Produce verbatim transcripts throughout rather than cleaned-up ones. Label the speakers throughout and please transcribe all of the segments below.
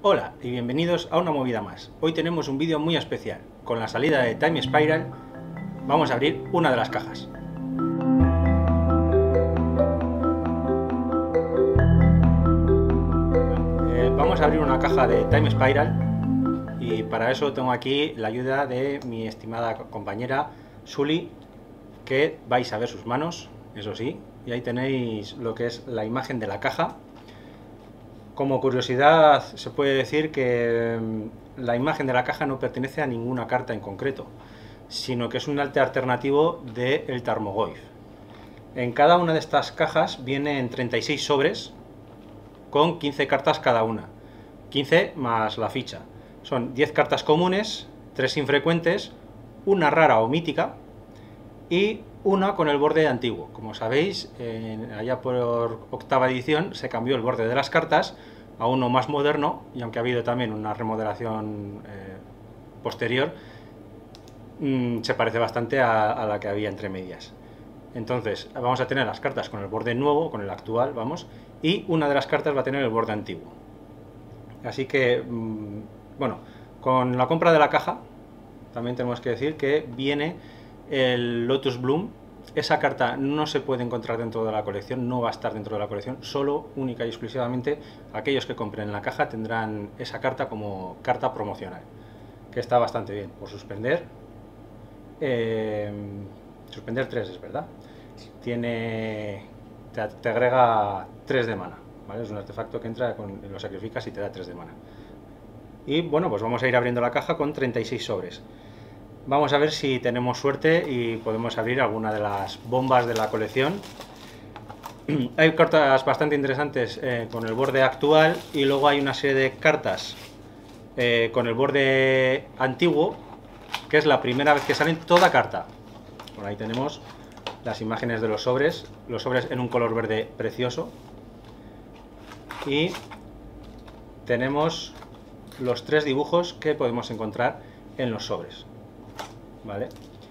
Speaker 1: Hola y bienvenidos a una movida más. Hoy tenemos un vídeo muy especial. Con la salida de Time Spiral vamos a abrir una de las cajas. Eh, vamos a abrir una caja de Time Spiral y para eso tengo aquí la ayuda de mi estimada compañera Sully, que vais a ver sus manos, eso sí, y ahí tenéis lo que es la imagen de la caja. Como curiosidad se puede decir que la imagen de la caja no pertenece a ninguna carta en concreto, sino que es un arte alternativo del Tarmogoyf. En cada una de estas cajas vienen treinta y seis sobres con quince cartas cada una, quince más la ficha. Son diez cartas comunes, tres infrecuentes, una rara o mítica y una con el borde antiguo. Como sabéis, eh, allá por octava edición se cambió el borde de las cartas a uno más moderno, y aunque ha habido también una remodelación eh, posterior, mmm, se parece bastante a, a la que había entre medias. Entonces vamos a tener las cartas con el borde nuevo, con el actual, vamos, y una de las cartas va a tener el borde antiguo. Así que, mmm, bueno, con la compra de la caja también tenemos que decir que viene el Lotus Bloom. Esa carta no se puede encontrar dentro de la colección, no va a estar dentro de la colección, solo, única y exclusivamente aquellos que compren la caja tendrán esa carta como carta promocional, que está bastante bien. Por suspender, eh, suspender tres, es verdad, tiene, te, te agrega tres de mana, ¿vale? Es un artefacto que entra, con, lo sacrificas y te da tres de mana. Y bueno, pues vamos a ir abriendo la caja con treinta y seis sobres. Vamos a ver si tenemos suerte y podemos abrir alguna de las bombas de la colección. Hay cartas bastante interesantes eh, con el borde actual, y luego hay una serie de cartas eh, con el borde antiguo, que es la primera vez que salen toda carta. Por ahí tenemos las imágenes de los sobres, los sobres en un color verde precioso. Y tenemos los tres dibujos que podemos encontrar en los sobres. ¿Vale?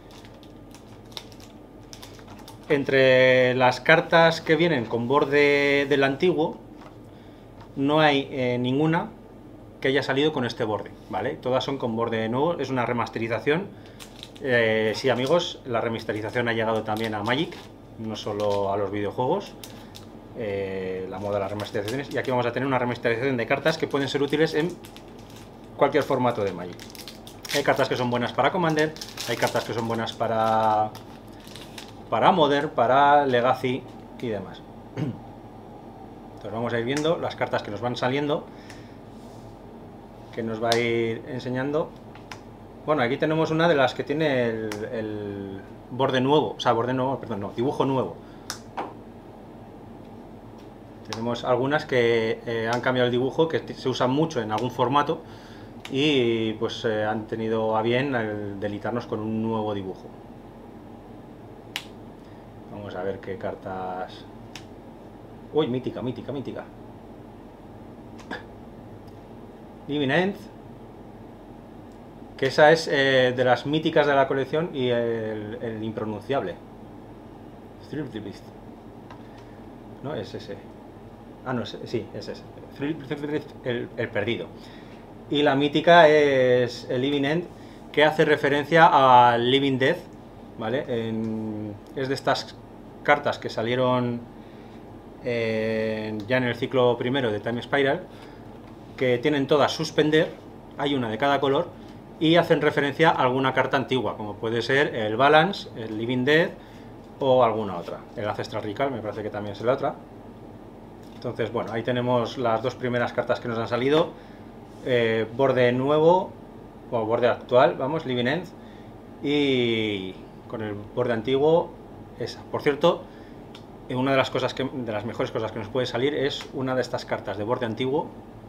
Speaker 1: Entre las cartas que vienen con borde del antiguo no hay eh, ninguna que haya salido con este borde, ¿vale? Todas son con borde nuevo, es una remasterización. Eh, sí, amigos, la remasterización ha llegado también a Magic, no solo a los videojuegos. Eh, la moda de las remasterizaciones, y aquí vamos a tener una remasterización de cartas que pueden ser útiles en cualquier formato de Magic. Hay cartas que son buenas para Commander, hay cartas que son buenas para para Modern, para Legacy y demás. Entonces vamos a ir viendo las cartas que nos van saliendo, que nos va a ir enseñando. Bueno, aquí tenemos una de las que tiene el, el borde nuevo, o sea, borde nuevo, perdón, no, dibujo nuevo. Tenemos algunas que eh, han cambiado el dibujo, que se usan mucho en algún formato, y pues eh, han tenido a bien el deleitarnos con un nuevo dibujo. Vamos a ver qué cartas. Uy, mítica, mítica, mítica. Living End, que esa es eh, de las míticas de la colección, y el, el impronunciable. No, es ese. Ah, no, sí, es ese. El, el perdido. Y la mítica es el Living End, que hace referencia al Living Death, ¿vale? En, es de estas cartas que salieron eh, ya en el ciclo primero de Time Spiral, que tienen todas suspender, hay una de cada color, y hacen referencia a alguna carta antigua, como puede ser el Balance, el Living Death o alguna otra. El Ancestral Recall me parece que también es la otra. Entonces, bueno, ahí tenemos las dos primeras cartas que nos han salido. Eh, borde nuevo o borde actual, vamos, Living End, y con el borde antiguo esa. Por cierto, una de las cosas que, de las mejores cosas que nos puede salir es una de estas cartas de borde antiguo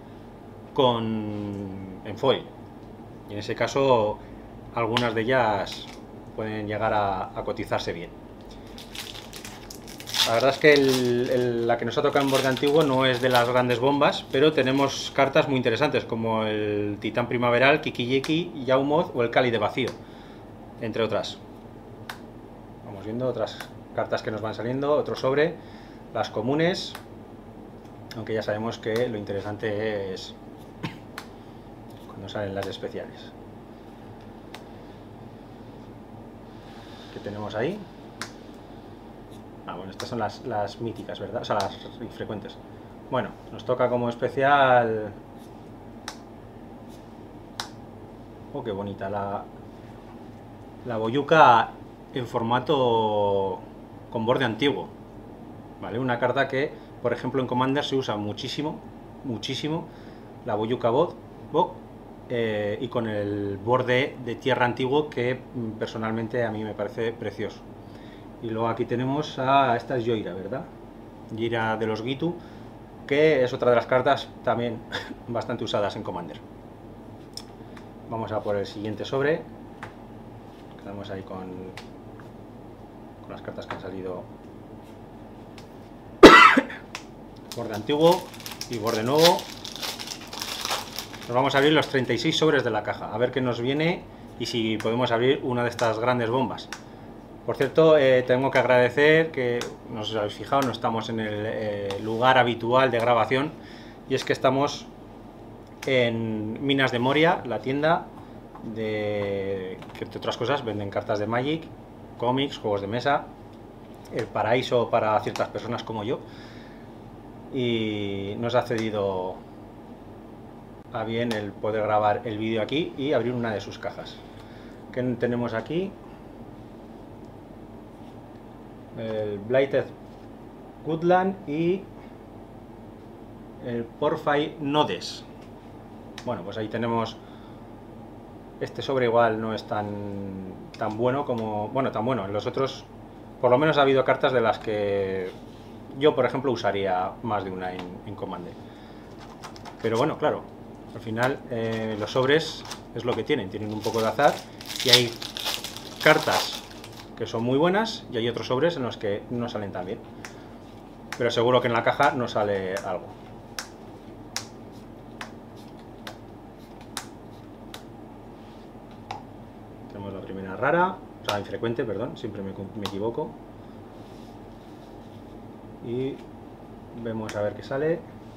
Speaker 1: con en foil, y en ese caso algunas de ellas pueden llegar a, a cotizarse bien. La verdad es que el, el, la que nos ha tocado en borde antiguo no es de las grandes bombas, pero tenemos cartas muy interesantes como el Titán Primaveral, Kiki-Jeki, Yawmoth o el Cáliz de Vacío, entre otras. Vamos viendo otras cartas que nos van saliendo, otro sobre, las comunes, aunque ya sabemos que lo interesante es cuando salen las especiales. ¿Qué tenemos ahí? Ah, bueno, estas son las, las míticas, ¿verdad? O sea, las infrecuentes. Bueno, nos toca como especial... Oh, qué bonita la, la boyuca en formato con borde antiguo. ¿Vale? Una carta que, por ejemplo, en Commander se usa muchísimo, muchísimo, la boyuca Bog, Bog eh, y con el borde de tierra antiguo que personalmente a mí me parece precioso. Y luego aquí tenemos a esta es Yoira, ¿verdad? Yoira de los Gitu, que es otra de las cartas también bastante usadas en Commander. Vamos a por el siguiente sobre. Quedamos ahí con, con las cartas que han salido. Borde antiguo y borde nuevo. Nos vamos a abrir los treinta y seis sobres de la caja, a ver qué nos viene y si podemos abrir una de estas grandes bombas. Por cierto, eh, tengo que agradecer que, no os habéis fijado, no estamos en el eh, lugar habitual de grabación, y es que estamos en Minas de Moria, la tienda de que, entre otras cosas, venden cartas de Magic, cómics, juegos de mesa, el paraíso para ciertas personas como yo, y nos ha cedido a bien el poder grabar el vídeo aquí y abrir una de sus cajas. ¿Qué tenemos aquí? El Blighted Woodland y el Porphyry Nodes. Bueno, pues ahí tenemos. Este sobre igual no es tan tan bueno como, bueno, tan bueno. En los otros, por lo menos ha habido cartas de las que yo, por ejemplo, usaría más de una en, en Commander. Pero bueno, claro, al final eh, los sobres es lo que tienen, tienen un poco de azar y hay cartas que son muy buenas y hay otros sobres en los que no salen tan bien, pero seguro que en la caja no sale algo. Tenemos la primera rara, o sea, infrecuente, perdón, siempre me, me equivoco, y vemos a ver qué sale.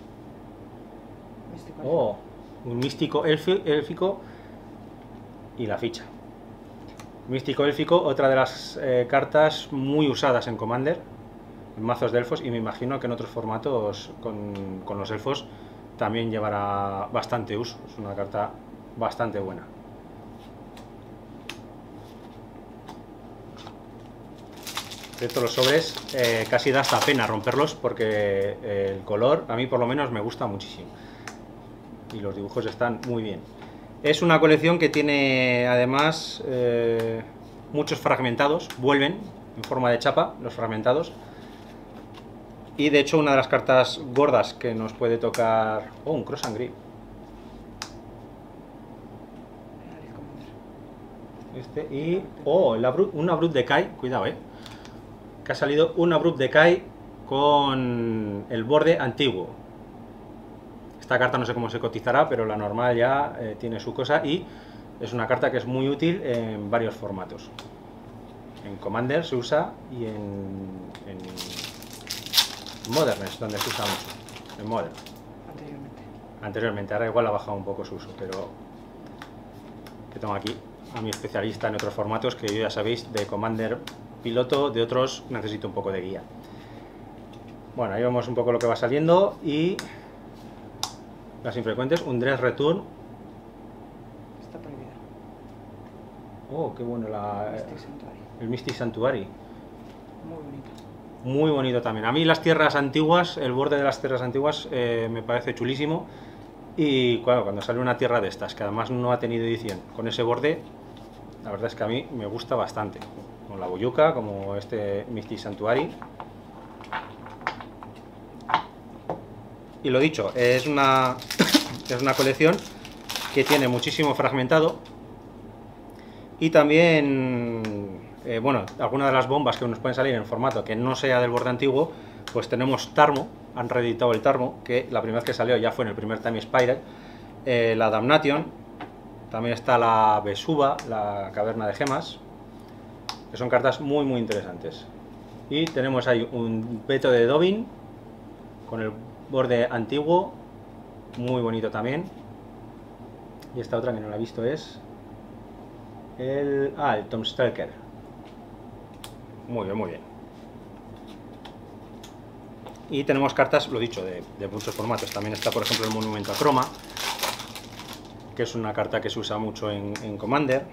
Speaker 1: Oh, un místico élfico y la ficha. Místico élfico, otra de las eh, cartas muy usadas en Commander, en mazos de elfos, y me imagino que en otros formatos con, con los elfos también llevará bastante uso. Es una carta bastante buena. De todos los sobres eh, casi da hasta pena romperlos porque el color a mí por lo menos me gusta muchísimo y los dibujos están muy bien. Es una colección que tiene además eh, muchos fragmentados, vuelven en forma de chapa los fragmentados, y de hecho una de las cartas gordas que nos puede tocar... Oh, un Cross and Grip. Este y... Oh, el Abrupt, un Abrupt Decay, cuidado, eh. Que ha salido un Abrupt Decay con el borde antiguo. Esta carta no sé cómo se cotizará, pero la normal ya eh, tiene su cosa y es una carta que es muy útil en varios formatos. En Commander se usa y en, en Modern es donde se usa mucho. En Modern. Anteriormente. Anteriormente, ahora igual ha bajado un poco su uso, pero que tengo aquí a mi especialista en otros formatos que yo ya sabéis de Commander piloto, de otros necesito un poco de guía. Bueno, ahí vemos un poco lo que va saliendo y las infrecuentes, un Dress Return.
Speaker 2: Está prohibida.
Speaker 1: Oh, qué bueno la,
Speaker 2: Mystic Sanctuary.
Speaker 1: El Mystic Sanctuary.
Speaker 2: Muy bonito.
Speaker 1: Muy bonito también. A mí las tierras antiguas, el borde de las tierras antiguas eh, me parece chulísimo. Y claro, cuando sale una tierra de estas, que además no ha tenido edición, con ese borde, la verdad es que a mí me gusta bastante. Con la boyuca, como este Mystic Sanctuary. Y lo dicho, es una, es una colección que tiene muchísimo fragmentado. Y también, eh, bueno, algunas de las bombas que nos pueden salir en formato que no sea del borde antiguo, pues tenemos Tarmo, han reeditado el Tarmo, que la primera vez que salió ya fue en el primer Time Spiral, eh, la Damnation, también está la Vesuva, la Caverna de Gemas, que son cartas muy muy interesantes. Y tenemos ahí un Veto de Dobin, con el borde antiguo, muy bonito también. Y esta otra que no la he visto es el... Ah, el Tom Stalker. Muy bien, muy bien. Y tenemos cartas, lo dicho, de, de muchos formatos. También está, por ejemplo, el Monumento a Croma, que es una carta que se usa mucho en, en Commander.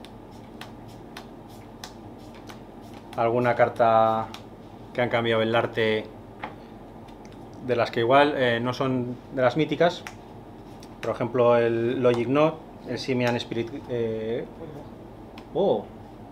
Speaker 1: Alguna carta que han cambiado el arte, de las que igual eh, no son de las míticas. Por ejemplo, el Logic Knot, el Simian Spirit... Eh... Oh,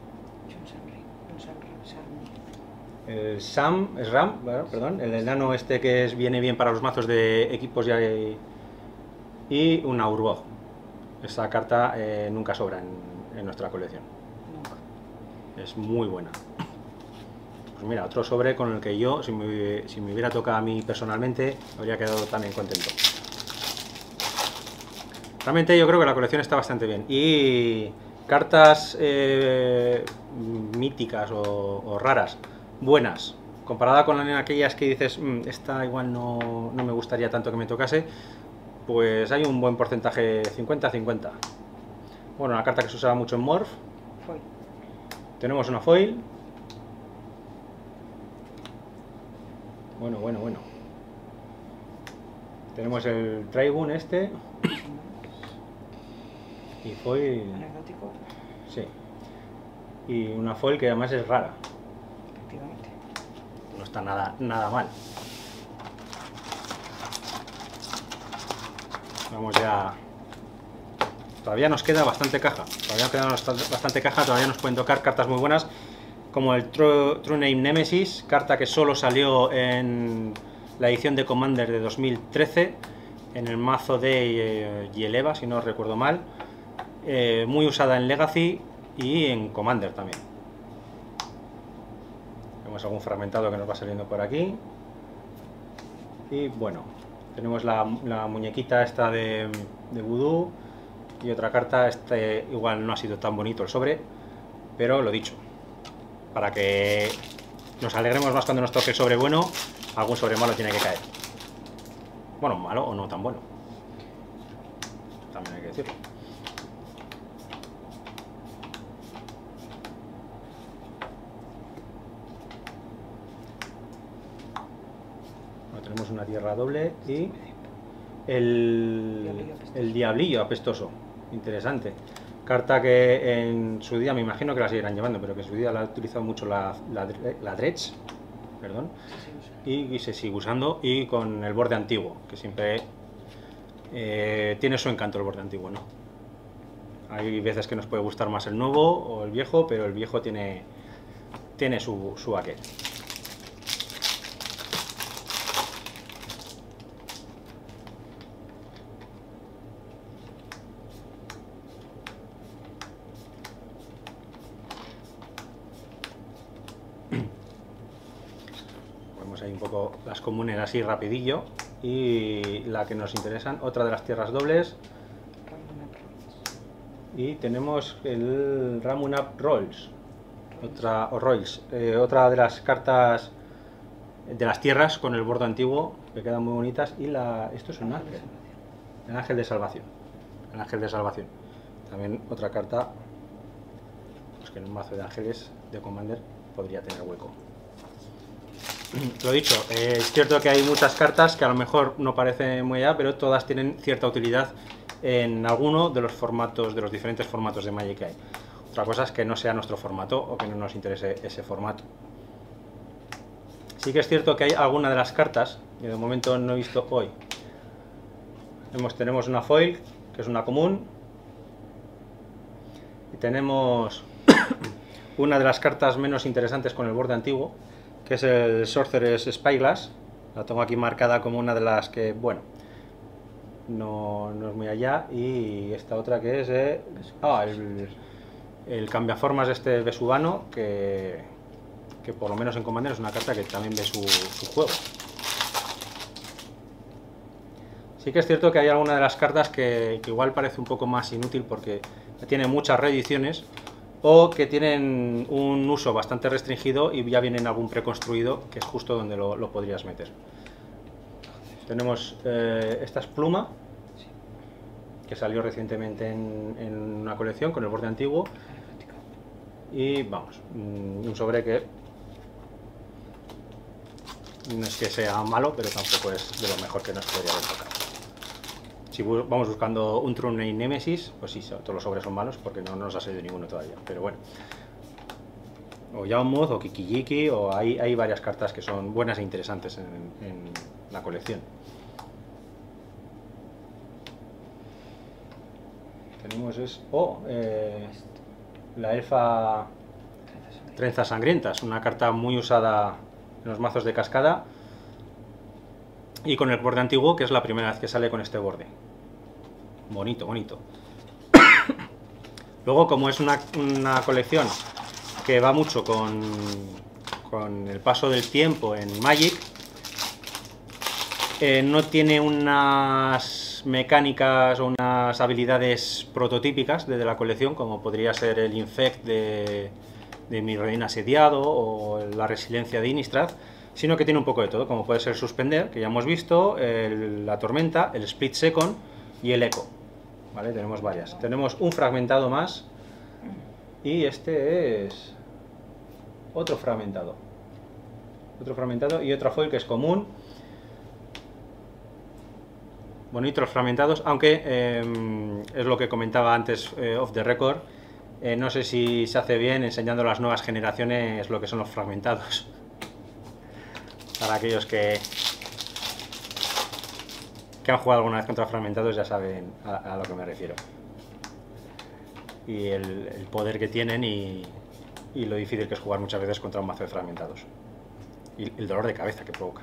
Speaker 1: el Sam, es Ram, bueno, perdón, el enano este que es, viene bien para los mazos de equipos y, y una Urbog. Esa carta eh, nunca sobra en, en nuestra colección.
Speaker 2: Nunca.
Speaker 1: Es muy buena. Pues mira, otro sobre con el que yo, si me, si me hubiera tocado a mí personalmente, habría quedado también contento. Realmente yo creo que la colección está bastante bien. Y cartas eh, míticas o, o raras, buenas, comparada con aquellas que dices, mmm, esta igual no, no me gustaría tanto que me tocase, pues hay un buen porcentaje, cincuenta a cincuenta. Bueno, una carta que se usaba mucho en Morph.
Speaker 2: Foil.
Speaker 1: Tenemos una foil. Bueno, bueno, bueno. Tenemos el Tribune este. Y foil...
Speaker 2: Anecdótico.
Speaker 1: Sí. Y una foil que además es rara.
Speaker 2: Efectivamente.
Speaker 1: No está nada, nada mal. Vamos ya... Todavía nos queda bastante caja. Todavía nos queda bastante caja. Todavía nos pueden tocar cartas muy buenas, como el True, True Name Nemesis, carta que solo salió en la edición de Commander de dos mil trece, en el mazo de eh, Yeleva, si no recuerdo mal. Eh, muy usada en Legacy y en Commander también. Tenemos algún fragmentado que nos va saliendo por aquí. Y bueno, tenemos la, la muñequita esta de, de Voodoo. Y otra carta, este igual no ha sido tan bonito el sobre, pero lo dicho, para que nos alegremos más cuando nos toque el sobre bueno, algún sobre malo tiene que caer. Bueno, malo o no tan bueno, también hay que decirlo. Bueno, tenemos una tierra doble y el, el diablillo apestoso. Interesante. Carta que en su día, me imagino que la seguirán llevando, pero que en su día la ha utilizado mucho la, la, la Dredge, perdón, y, y se sigue usando, y con el borde antiguo, que siempre eh, tiene su encanto el borde antiguo, ¿no? Hay veces que nos puede gustar más el nuevo o el viejo, pero el viejo tiene, tiene su, su aquel. Ahí un poco las comunes así rapidillo, y la que nos interesan, otra de las tierras dobles, y tenemos el Ramunap Rolls, otra o Rolls, eh, otra de las cartas de las tierras con el borde antiguo, que quedan muy bonitas. Y la, esto es un ángel, el ángel de salvación, el ángel de salvación, también otra carta pues que en un mazo de ángeles de Commander podría tener hueco. Lo dicho, eh, es cierto que hay muchas cartas que a lo mejor no parecen muy allá, pero todas tienen cierta utilidad en alguno de los formatos, de los diferentes formatos de Magic que hay. Otra cosa es que no sea nuestro formato o que no nos interese ese formato. Sí que es cierto que hay alguna de las cartas, que de momento no he visto hoy. Hemos, tenemos una foil, que es una común, y tenemos una de las cartas menos interesantes con el borde antiguo, que es el Sorcerer's Spyglass. La tengo aquí marcada como una de las que, bueno, no, no es muy allá. Y esta otra que es eh, ah, el, el cambiaformas este Vesubano, que, que por lo menos en Commander es una carta que también ve su, su juego. Sí que es cierto que hay alguna de las cartas que, que igual parece un poco más inútil porque tiene muchas reediciones, o que tienen un uso bastante restringido y ya vienen algún preconstruido, que es justo donde lo, lo podrías meter. Tenemos eh, esta es pluma, que salió recientemente en, en una colección con el borde antiguo. Y vamos, un sobre que no es que sea malo, pero tampoco es de lo mejor que nos podría haber tocado. Si bu vamos buscando un True Name Nemesis, pues sí, todos los sobres son malos porque no, no nos ha salido ninguno todavía, pero bueno. O Yawmoth, o Kikijiki, o hay, hay varias cartas que son buenas e interesantes en, en la colección. Tenemos es... Oh, eh, la elfa Trenzas Sangrientas, una carta muy usada en los mazos de cascada y con el borde antiguo, que es la primera vez que sale con este borde. Bonito, bonito. Luego, como es una, una colección que va mucho con, con el paso del tiempo en Magic, eh, no tiene unas mecánicas o unas habilidades prototípicas de, de la colección, como podría ser el Infect de, de Mirrodin Asediado o la Resiliencia de Innistrad, sino que tiene un poco de todo, como puede ser Suspender, que ya hemos visto, el, la Tormenta, el Split Second y el Eco. ¿Vale? Tenemos varias. Tenemos un fragmentado más y este es otro fragmentado. Otro fragmentado y otra foil que es común. Bonitos fragmentados, aunque eh, es lo que comentaba antes eh, off the record, eh, no sé si se hace bien enseñando a las nuevas generaciones lo que son los fragmentados. Para aquellos que, que han jugado alguna vez contra fragmentados ya saben a, a lo que me refiero. Y el, el poder que tienen y, y lo difícil que es jugar muchas veces contra un mazo de fragmentados. Y el dolor de cabeza que provoca.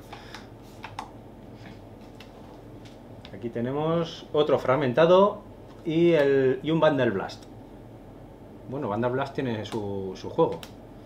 Speaker 1: Aquí tenemos otro fragmentado y, el, y un Vandal Blast. Bueno, Vandal Blast tiene su, su juego.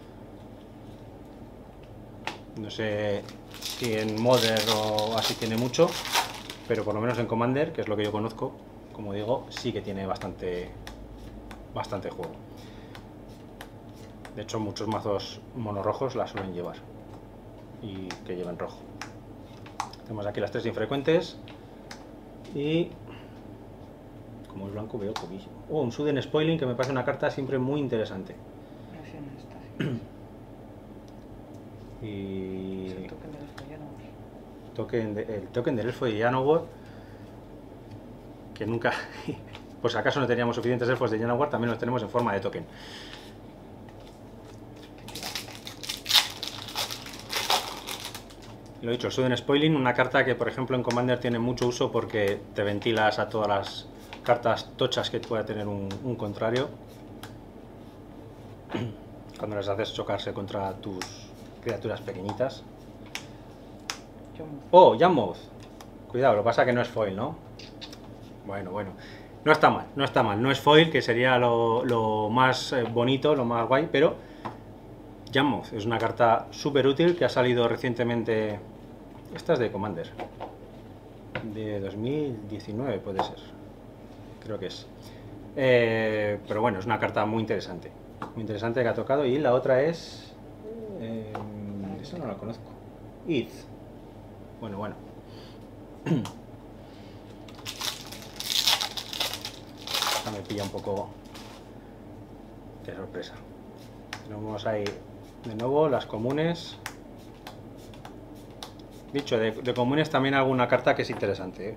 Speaker 1: No sé si en Modern o así tiene mucho, pero por lo menos en Commander, que es lo que yo conozco, como digo, sí que tiene bastante, bastante juego. De hecho, muchos mazos monorrojos la suelen llevar y que llevan rojo. Tenemos aquí las tres infrecuentes. Y como es blanco veo poquísimo. Oh, un Sudden Spoiling, que me parece una carta siempre muy interesante. Y
Speaker 2: el token del elfo de Janowar.
Speaker 1: Token de, el token del elfo de Janowar, que nunca, pues acaso no teníamos suficientes elfos de Janowar, también los tenemos en forma de token. Lo he dicho, Sudden Spoiling, una carta que por ejemplo en Commander tiene mucho uso porque te ventilas a todas las cartas tochas que pueda tener un, un contrario cuando les haces chocarse contra tus criaturas pequeñitas. Oh, Yawmoth. Cuidado, lo que pasa es que no es foil, ¿no? Bueno, bueno. No está mal, no está mal. No es foil, que sería lo, lo más bonito, lo más guay, pero Yawmoth es una carta súper útil que ha salido recientemente. Esta es de Commander. De dos mil diecinueve puede ser. Creo que es. Eh, pero bueno, es una carta muy interesante. Muy interesante que ha tocado. Y la otra es... Eh, esa no la conozco. Ith. Bueno, bueno. Esta me pilla un poco de sorpresa. Tenemos ahí de nuevo las comunes. Dicho, de, de comunes también alguna carta que es interesante, ¿eh?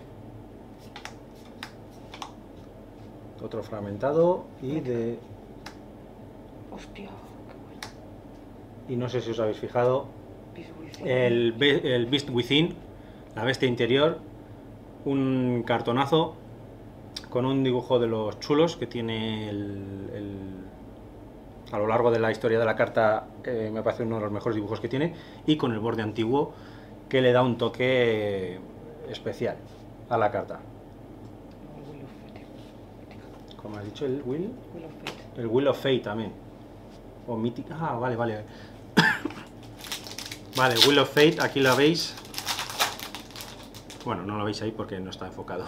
Speaker 1: Otro fragmentado y de...
Speaker 2: Hostia, qué bueno.
Speaker 1: Y no sé si os habéis fijado, el, el Beast Within, la bestia interior, un cartonazo con un dibujo de los chulos que tiene el, el, a lo largo de la historia de la carta, que me parece uno de los mejores dibujos que tiene, y con el borde antiguo que le da un toque especial a la carta. Como has dicho, el Will,
Speaker 2: Will of Fate.
Speaker 1: el Will of Fate también. O Mythic. Ah, vale, vale. Vale, Will of Fate, aquí la veis. Bueno, no lo veis ahí porque no está enfocado.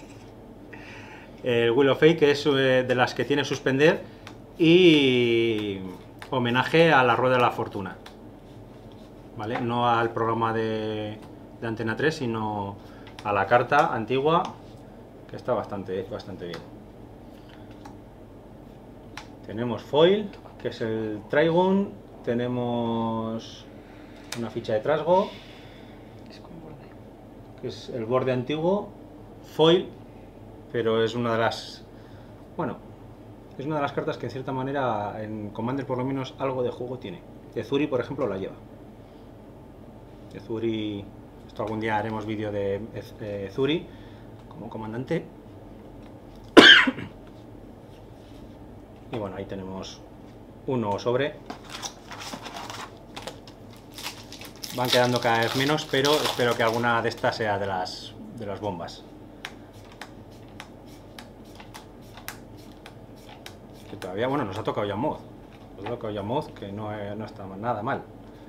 Speaker 1: El Will of Fate, que es de las que tiene Suspender y homenaje a la Rueda de la Fortuna. ¿Vale? No al programa de, de Antena tres, sino a la carta antigua que está bastante, bastante bien. Tenemos foil, que es el Trigun, tenemos una ficha de trasgo,
Speaker 2: Es con borde.
Speaker 1: que es el borde antiguo, foil, pero es una de las, bueno, es una de las cartas que en cierta manera en Commander por lo menos algo de juego tiene. Ezuri, por ejemplo, la lleva. Ezuri, esto algún día haremos vídeo de Ezuri como comandante. Y bueno, ahí tenemos un nuevo sobre. Van quedando cada vez menos, pero espero que alguna de estas sea de las, de las bombas. Que todavía, bueno, nos ha tocado Yammoth. Nos ha tocado Yammoth, que no, no está nada mal.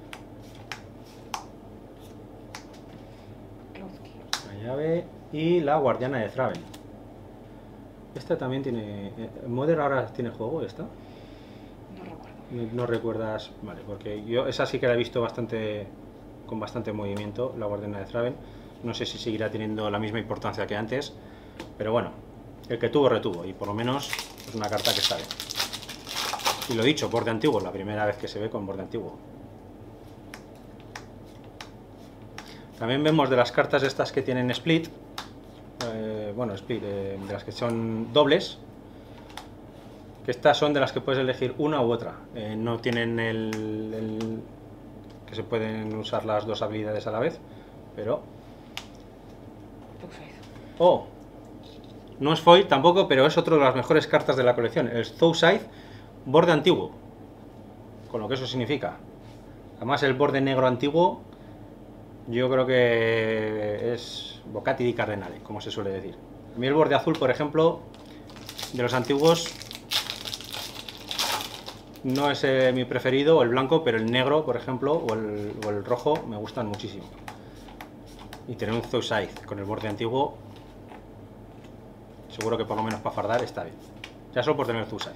Speaker 1: La llave y la guardiana de Thraben. Esta también tiene... ¿Modern ahora tiene juego esta?
Speaker 2: No recuerdo.
Speaker 1: No, no recuerdas... Vale, porque yo esa sí que la he visto bastante... con bastante movimiento, la guardiana de Thraben. No sé si seguirá teniendo la misma importancia que antes, pero bueno, el que tuvo retuvo, y por lo menos es una carta que está bien. Y lo dicho, borde antiguo, la primera vez que se ve con borde antiguo. También vemos de las cartas estas que tienen split, eh, bueno, split, eh, de las que son dobles, que estas son de las que puedes elegir una u otra. Eh, no tienen el, el que se pueden usar las dos habilidades a la vez, pero... Oh, no es foil tampoco, pero es otro de las mejores cartas de la colección, el Thouside, borde antiguo, con lo que eso significa. Además el borde negro antiguo, yo creo que es Bocati di Cardenale, como se suele decir. A mí el borde azul, por ejemplo, de los antiguos, no es eh, mi preferido, o el blanco, pero el negro, por ejemplo, o el, o el rojo, me gustan muchísimo. Y tener un Thouside con el borde antiguo, seguro que por lo menos para fardar está bien. Ya solo por tener Thouside.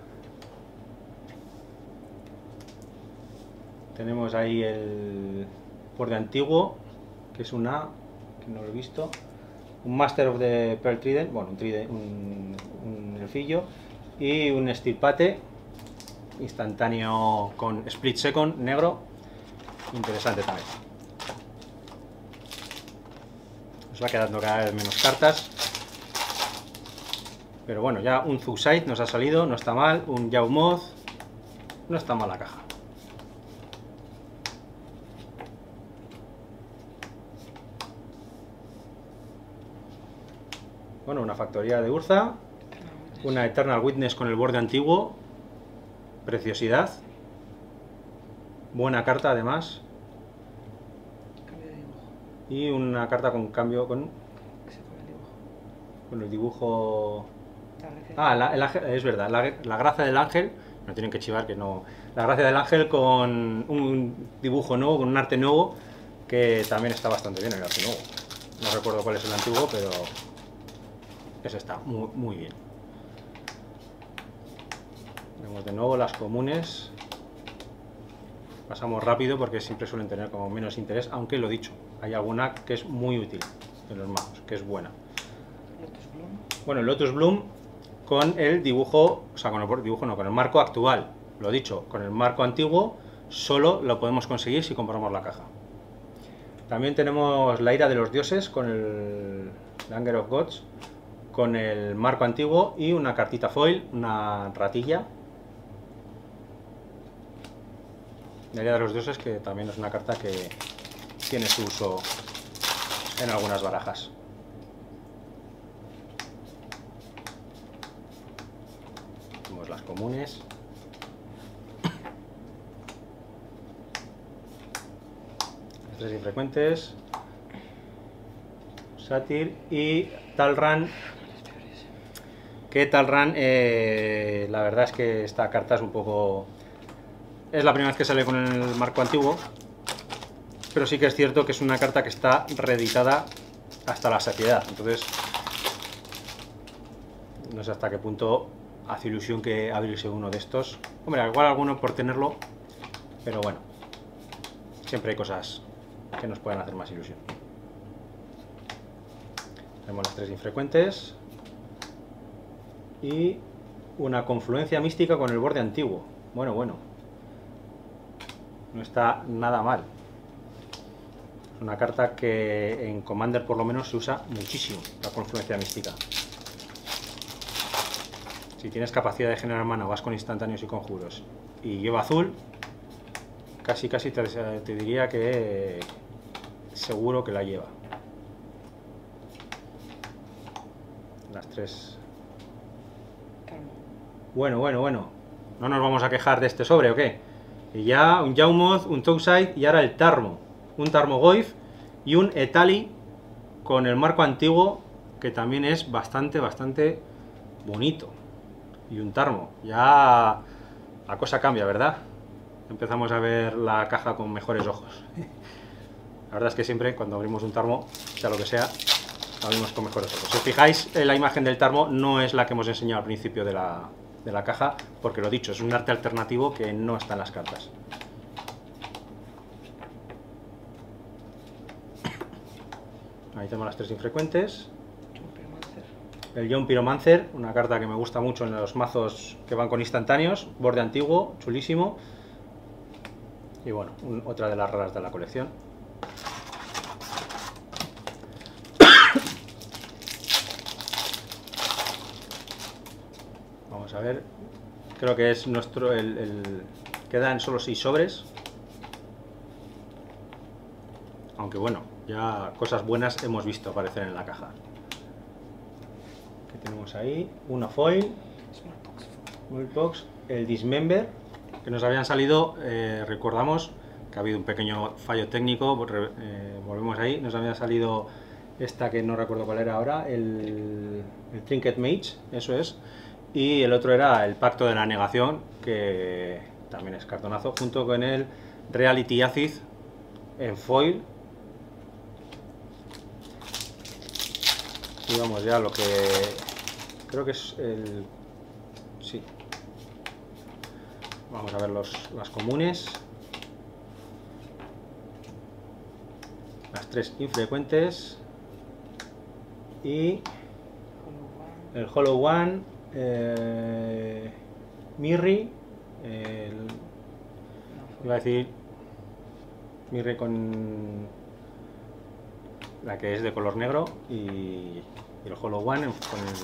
Speaker 1: Tenemos ahí el borde antiguo, que es una, que no lo he visto, un Master of the Pearl Trident, bueno, un, trident, un, un elfillo, y un Steel Pate instantáneo con Split Second negro, interesante también. Nos va quedando cada vez menos cartas, pero bueno, ya un Thouside nos ha salido, no está mal, un Yawmoth, no está mal la caja. Bueno, una factoría de Urza, una Eternal Witness con el borde antiguo, preciosidad, buena carta además,
Speaker 2: Cambio de dibujo.
Speaker 1: y una carta con cambio con,
Speaker 2: Que se pone el dibujo.
Speaker 1: con el dibujo...
Speaker 2: La gracia.
Speaker 1: Ah, la, el ángel, es verdad, la, la gracia del ángel, no tienen que chivar que no... La gracia del ángel con un dibujo nuevo, con un arte nuevo, que también está bastante bien el arte nuevo. No recuerdo cuál es el antiguo, pero ese está muy, muy bien. Vemos de nuevo las comunes. Pasamos rápido porque siempre suelen tener como menos interés, aunque lo dicho, hay alguna que es muy útil en los mazos, que es buena.
Speaker 2: Lotus Bloom.
Speaker 1: Bueno, el Lotus Bloom con el dibujo, o sea, con el dibujo no, con el marco actual. Lo dicho, con el marco antiguo solo lo podemos conseguir si compramos la caja. También tenemos la ira de los dioses con el Anger of Gods, con el marco antiguo y una cartita foil, una ratilla. La ira de los dioses, que también es una carta que tiene su uso en algunas barajas. Tenemos las comunes. Las tres infrecuentes. Satyr y Talrand. Que Talrand, eh, la verdad es que esta carta es un poco... Es la primera vez que sale con el marco antiguo, pero sí que es cierto que es una carta que está reeditada hasta la saciedad. Entonces, no sé hasta qué punto hace ilusión que abrirse uno de estos. Hombre, igual alguno por tenerlo, pero bueno, siempre hay cosas que nos pueden hacer más ilusión. Tenemos las tres infrecuentes. Y una confluencia mística con el borde antiguo. Bueno, bueno. No está nada mal. Es una carta que en Commander por lo menos se usa muchísimo, la confluencia mística. Si tienes capacidad de generar mana, vas con instantáneos y conjuros y lleva azul, casi casi te, te diría que seguro que la lleva. Las tres.
Speaker 2: Calma.
Speaker 1: Bueno, bueno, bueno. ¿No nos vamos a quejar de este sobre o qué? Y ya un Yawmoth, un Tausside y ahora el Tarmo. Un Tarmogoyf y un Etali con el marco antiguo, que también es bastante, bastante bonito. Y un Tarmo. Ya la cosa cambia, ¿verdad? Empezamos a ver la caja con mejores ojos. La verdad es que siempre cuando abrimos un Tarmo, sea lo que sea, lo abrimos con mejores ojos. Si os fijáis, la imagen del Tarmo no es la que hemos enseñado al principio de la, de la caja, porque lo dicho, es un arte alternativo que no está en las cartas. Ahí tenemos las tres infrecuentes.
Speaker 2: John Pyromancer.
Speaker 1: El John Pyromancer, una carta que me gusta mucho en los mazos que van con instantáneos. Borde antiguo, chulísimo. Y bueno, un, otra de las raras de la colección. Vamos a ver. Creo que es nuestro... El, el, quedan solo seis sobres. Aunque bueno, ya cosas buenas hemos visto aparecer en la caja. ¿Qué tenemos ahí? Una foil.
Speaker 2: Smallpox.
Speaker 1: Smallpox. El Dismember. Que nos habían salido, eh, recordamos que ha habido un pequeño fallo técnico. Eh, volvemos ahí. Nos había salido esta que no recuerdo cuál era ahora. El, el Trinket Mage, eso es. Y el otro era el Pacto de la Negación, que también es cartonazo, junto con el Reality Acid en foil. Y vamos ya a lo que creo que es el... sí. Vamos a ver los, las comunes. Las tres infrecuentes. Y el Hollow One, eh, Mirri, el, iba a decir Mirri con la que es de color negro y, y el Hollow One con el,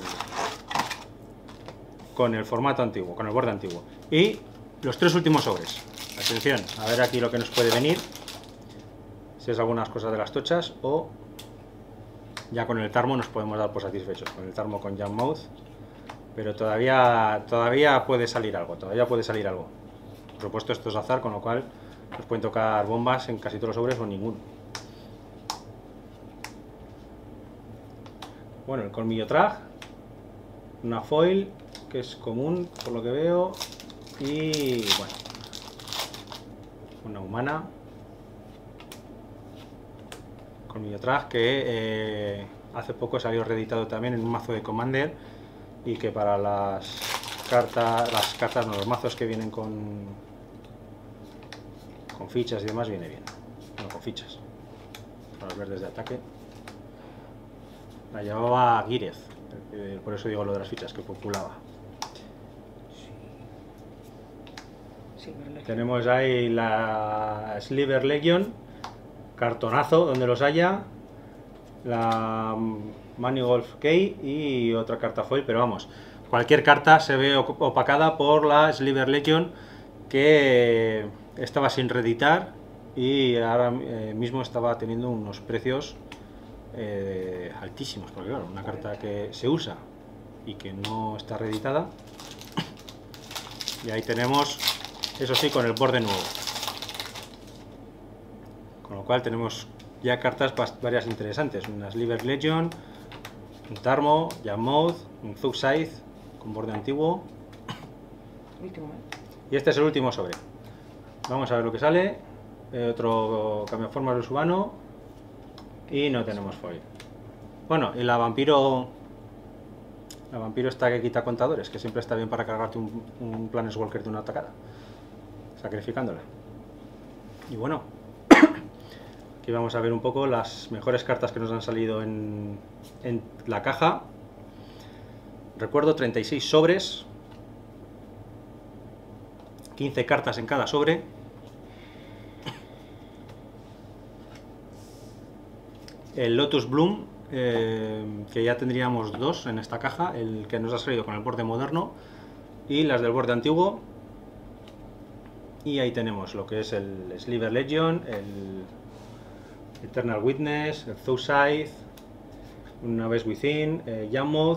Speaker 1: con el formato antiguo, con el borde antiguo. Y los tres últimos sobres. Atención, a ver aquí lo que nos puede venir. Si es algunas cosas de las tochas o ya con el Tarmo nos podemos dar por satisfechos. Con el Tarmo con Yawmoth. Pero todavía, todavía puede salir algo, todavía puede salir algo. Por supuesto esto es azar, con lo cual nos pueden tocar bombas en casi todos los sobres o ninguno. Bueno, el Colmillo Trag, una foil que es común por lo que veo y bueno, una humana. Colmillo Trag que eh, hace poco salió reeditado también en un mazo de Commander y que para las cartas, las cartas, no, los mazos que vienen con con fichas y demás viene bien. No, con fichas. Para los verdes de ataque. La llevaba Gírez, eh, por eso digo lo de las fichas, que populaba.
Speaker 2: Sí. Silver Legion.
Speaker 1: Tenemos ahí la Silver Legion, cartonazo donde los haya, la Manigolf Key y otra carta foil, pero vamos, cualquier carta se ve opacada por la Silver Legion, que estaba sin reeditar y ahora eh, mismo estaba teniendo unos precios eh, altísimos, porque claro, una carta que se usa y que no está reeditada. Y ahí tenemos, eso sí, con el borde nuevo, con lo cual tenemos ya cartas varias interesantes, una Silver Legion, un Tarmo, Yawmoth, un Tausside con borde antiguo.
Speaker 2: Último, ¿eh?
Speaker 1: Y este es el último sobre. Vamos a ver lo que sale. Eh, otro cambiaformas de Subano. Y no tenemos foil. Bueno, y la vampiro. La vampiro está que quita contadores, que siempre está bien para cargarte un, un Planeswalker de una atacada, sacrificándola. Y bueno, Aquí vamos a ver un poco las mejores cartas que nos han salido en, en la caja. Recuerdo, treinta y seis sobres, quince cartas en cada sobre. El Lotus Bloom, eh, que ya tendríamos dos en esta caja, el que nos ha salido con el borde moderno y las del borde antiguo. Y ahí tenemos lo que es el Sliver Legion, el Eternal Witness, el Thouside, una vez Within, eh, Yammoth,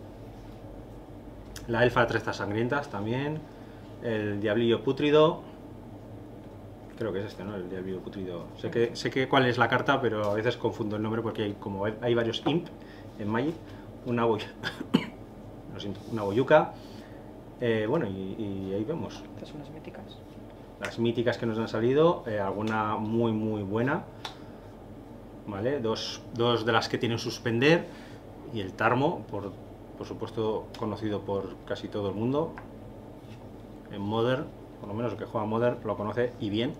Speaker 1: la Elfa de Trenzas Sangrientas también, el Diablillo Pútrido, creo que es este, ¿no? El Diablillo Pútrido. Sé que, sé que cuál es la carta, pero a veces confundo el nombre porque hay como hay, hay varios Imp en Magic, una boy lo siento, una Boyuka, eh, bueno, y, y ahí vemos.
Speaker 2: Estas son las míticas.
Speaker 1: Las míticas que nos han salido, eh, alguna muy muy buena, ¿vale? Dos, dos de las que tienen suspender y el Tarmo, por, por supuesto conocido por casi todo el mundo. En Modern, por lo menos el que juega Modern lo conoce y bien.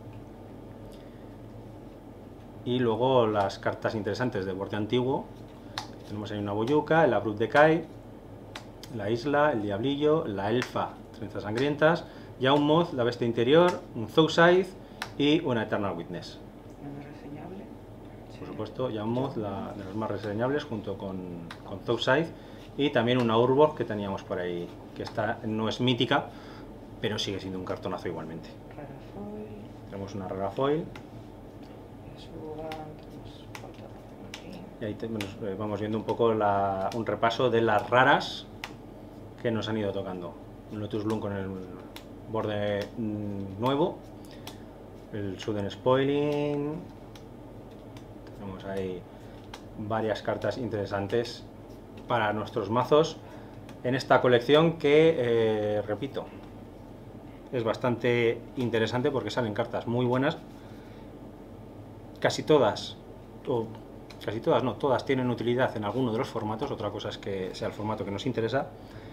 Speaker 1: Y luego las cartas interesantes de borde antiguo. Tenemos ahí una Boyuka, el Abrupt Decay, la Isla, el Diablillo, la Elfa, Trenzas Sangrientas, Yawmoth, la Bestia Interior, un Thouside y una Eternal Witness.
Speaker 2: Una reseñable.
Speaker 1: Por supuesto, Yawmoth, la de los más reseñables, junto con, con Thouside, y también una Urborg que teníamos por ahí, que esta no es mítica, pero sigue siendo un cartonazo igualmente.
Speaker 2: Rara foil.
Speaker 1: Tenemos una rara foil.
Speaker 2: Suban, tenemos falta aquí.
Speaker 1: Y ahí te, nos, eh, vamos viendo un poco la, un repaso de las raras que nos han ido tocando. Un Lotus Bloom con el borde mm, nuevo, el Sudden Spoiling. Tenemos ahí varias cartas interesantes para nuestros mazos en esta colección que, eh, repito, es bastante interesante porque salen cartas muy buenas. Casi todas, o casi todas no, todas tienen utilidad en alguno de los formatos, otra cosa es que sea el formato que nos interesa.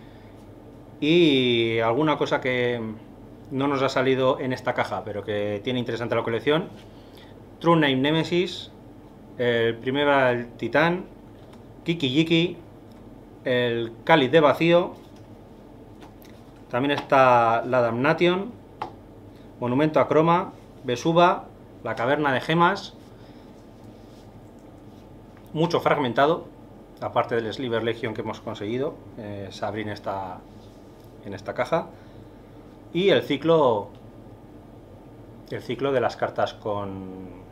Speaker 1: Y alguna cosa que no nos ha salido en esta caja, pero que tiene interesante la colección: True Name Nemesis, el Primeval Titán, Kiki Yiki, el Cáliz de Vacío, también está la Damnation, Monumento a Croma, Vesuva, la Caverna de Gemas, mucho fragmentado, aparte del Sliver Legion que hemos conseguido, eh, se abre en esta, en esta caja, y el ciclo, el ciclo de las cartas con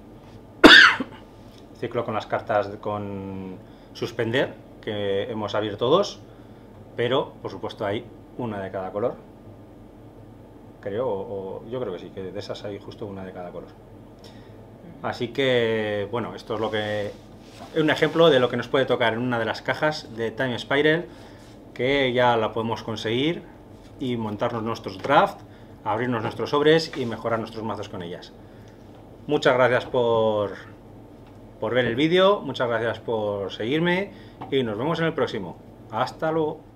Speaker 1: ciclo con las cartas con suspender, que hemos abierto dos, pero por supuesto hay una de cada color, creo, o, o yo creo que sí, que de esas hay justo una de cada color. Así que, bueno, esto es lo que es un ejemplo de lo que nos puede tocar en una de las cajas de Time Spiral, que ya la podemos conseguir y montarnos nuestros drafts, abrirnos nuestros sobres y mejorar nuestros mazos con ellas. Muchas gracias por, por ver el vídeo, muchas gracias por seguirme y nos vemos en el próximo. Hasta luego.